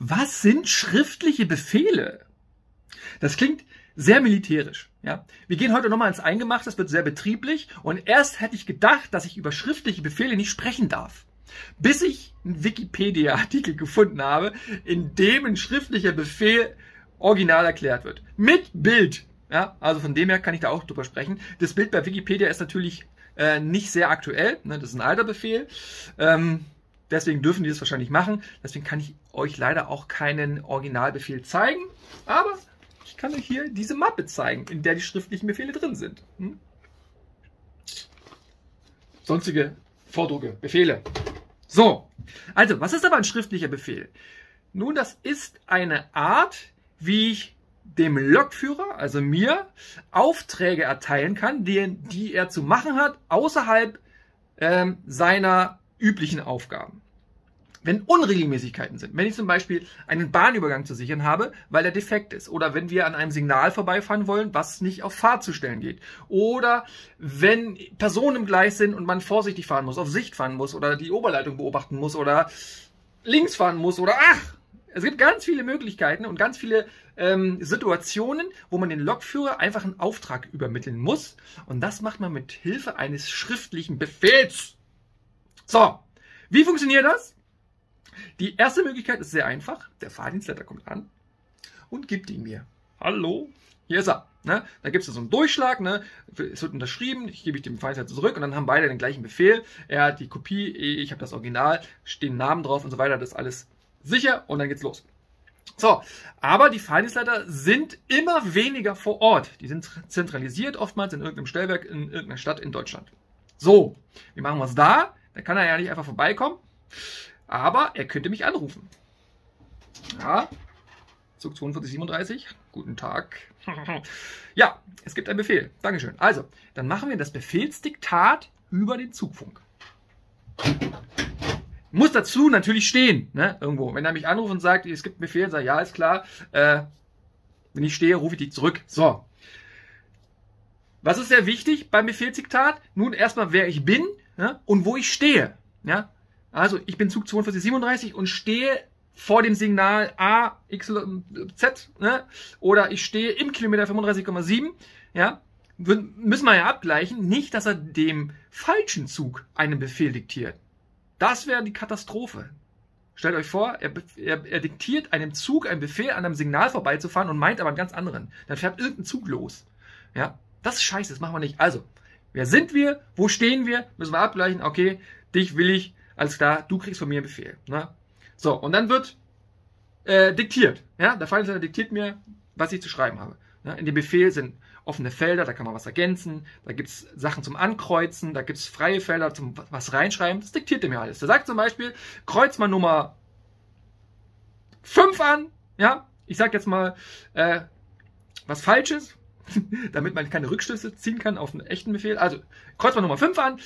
Was sind schriftliche Befehle? Das klingt sehr militärisch. Ja? Wir gehen heute nochmal ins Eingemachte, das wird sehr betrieblich. Und erst hätte ich gedacht, dass ich über schriftliche Befehle nicht sprechen darf. Bis ich einen Wikipedia-Artikel gefunden habe, in dem ein schriftlicher Befehl original erklärt wird. Mit Bild. Ja? Also von dem her kann ich da auch drüber sprechen. Das Bild bei Wikipedia ist natürlich nicht sehr aktuell. Ne? Das ist ein alter Befehl. Deswegen dürfen die das wahrscheinlich machen. Deswegen kann ich euch leider auch keinen Originalbefehl zeigen. Aber ich kann euch hier diese Mappe zeigen, in der die schriftlichen Befehle drin sind. Sonstige Vordrucke, Befehle. So, also, was ist aber ein schriftlicher Befehl? Nun, das ist eine Art, wie ich dem Lokführer, also mir, Aufträge erteilen kann, die er zu machen hat, außerhalb seiner üblichen Aufgaben. Wenn Unregelmäßigkeiten sind, wenn ich zum Beispiel einen Bahnübergang zu sichern habe, weil der defekt ist, oder wenn wir an einem Signal vorbeifahren wollen, was nicht auf Fahrt zu stellen geht, oder wenn Personen im Gleis sind und man vorsichtig fahren muss, auf Sicht fahren muss, oder die Oberleitung beobachten muss, oder links fahren muss, oder es gibt ganz viele Möglichkeiten und ganz viele Situationen, wo man den Lokführer einfach einen Auftrag übermitteln muss, und das macht man mit Hilfe eines schriftlichen Befehls. So, wie funktioniert das? Die erste Möglichkeit ist sehr einfach. Der Fahrdienstleiter kommt an und gibt ihn mir. Hallo, hier ist er. Ne? Da gibt es so einen Durchschlag, ne? Es wird unterschrieben, ich gebe dem Fahrdienstleiter zurück und dann haben beide den gleichen Befehl. Er hat die Kopie, ich habe das Original, stehen Namen drauf und so weiter, das ist alles sicher und dann geht's los. So, aber die Fahrdienstleiter sind immer weniger vor Ort. Die sind zentralisiert oftmals in irgendeinem Stellwerk in irgendeiner Stadt in Deutschland. So, wie machen wir es da? Da kann er ja nicht einfach vorbeikommen. Aber er könnte mich anrufen. Ja, Zug 4237, guten Tag. Ja, es gibt einen Befehl. Dankeschön. Also, dann machen wir das Befehlsdiktat über den Zugfunk. Muss dazu natürlich stehen, ne, irgendwo. Wenn er mich anruft und sagt, es gibt einen Befehl, sage ich, ja, ist klar. Wenn ich stehe, rufe ich dich zurück. So. Was ist sehr wichtig beim Befehlsdiktat? Nun erstmal, wer ich bin, ne, und wo ich stehe. Ja. Also ich bin Zug 4237 und stehe vor dem Signal A, X, Z, ne? Oder ich stehe im Kilometer 35,7. Ja? Müssen wir ja abgleichen, nicht, dass er dem falschen Zug einen Befehl diktiert. Das wäre die Katastrophe. Stellt euch vor, er diktiert einem Zug einen Befehl, an einem Signal vorbeizufahren und meint aber einen ganz anderen. Dann fährt irgendein Zug los. Ja? Das ist scheiße, das machen wir nicht. Also, wer sind wir? Wo stehen wir? Müssen wir abgleichen. Okay, dich will ich. Alles klar, du kriegst von mir einen Befehl. Ne? So, und dann wird diktiert. Ja? Der Fahrdienstleiter diktiert mir, was ich zu schreiben habe. Ja? In dem Befehl sind offene Felder, da kann man was ergänzen, da gibt es Sachen zum Ankreuzen, da gibt es freie Felder zum was reinschreiben. Das diktiert er mir alles. Der sagt zum Beispiel, kreuz mal Nummer 5 an. Ja? Ich sage jetzt mal was Falsches, damit man keine Rückschlüsse ziehen kann auf einen echten Befehl. Also, kreuz mal Nummer 5 an.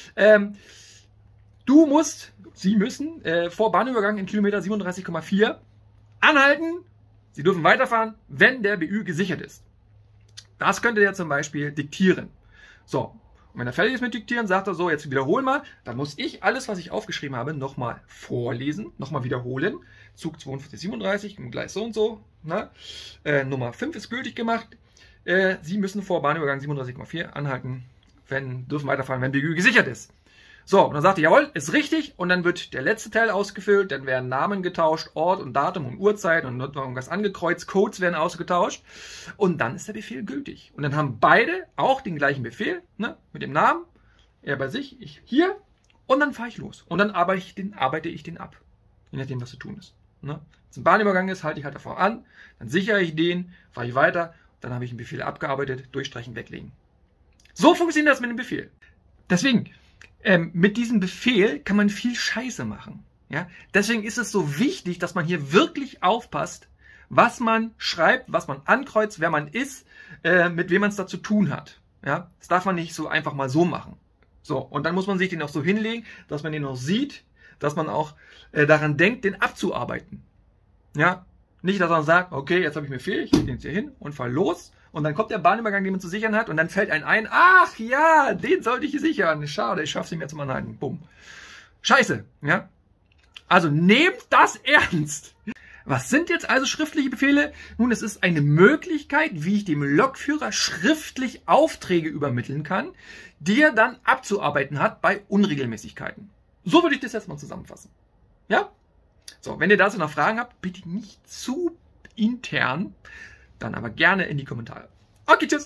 Sie müssen vor Bahnübergang in Kilometer 37,4 anhalten. Sie dürfen weiterfahren, wenn der BÜ gesichert ist. Das könnte er zum Beispiel diktieren. So, und wenn er fertig ist mit Diktieren, sagt er so, jetzt wiederholen mal. Dann muss ich alles, was ich aufgeschrieben habe, nochmal vorlesen, nochmal wiederholen. Zug 4237, im Gleis so und so. Ne? Nummer 5 ist gültig gemacht. Sie müssen vor Bahnübergang 37,4 anhalten, dürfen weiterfahren, wenn BÜ gesichert ist. So, und dann sagt er, jawohl, ist richtig, und dann wird der letzte Teil ausgefüllt, dann werden Namen getauscht, Ort und Datum und Uhrzeit und wird noch irgendwas angekreuzt, Codes werden ausgetauscht und dann ist der Befehl gültig. Und dann haben beide auch den gleichen Befehl, ne, mit dem Namen, er bei sich, ich hier, und dann fahre ich los. Und dann arbeite ich den ab, je nachdem, was zu tun ist. Ne? Wenn es ein Bahnübergang ist, halte ich halt davor an, dann sichere ich den, fahre ich weiter, dann habe ich einen Befehl abgearbeitet, durchstreichen, weglegen. So funktioniert das mit dem Befehl. Deswegen, mit diesem Befehl kann man viel Scheiße machen. Ja? Deswegen ist es so wichtig, dass man hier wirklich aufpasst, was man schreibt, was man ankreuzt, wer man ist, mit wem man es da zu tun hat. Ja? Das darf man nicht so einfach mal so machen. So, und dann muss man sich den auch so hinlegen, dass man den auch sieht, dass man auch daran denkt, den abzuarbeiten. Ja? Nicht, dass man sagt, okay, jetzt habe ich mir Befehl, ich lege den jetzt hier hin und fahre los. Und dann kommt der Bahnübergang, den man zu sichern hat, und dann fällt einem ein, ach ja, den sollte ich sichern. Schade, ich schaffe es nicht mehr zum Anhalten. Bumm. Scheiße, ja. Also nehmt das ernst. Was sind jetzt also schriftliche Befehle? Nun, es ist eine Möglichkeit, wie ich dem Lokführer schriftlich Aufträge übermitteln kann, die er dann abzuarbeiten hat bei Unregelmäßigkeiten. So würde ich das jetzt mal zusammenfassen. Ja? So, wenn ihr dazu noch Fragen habt, bitte nicht zu intern, dann aber gerne in die Kommentare. Okay, tschüss!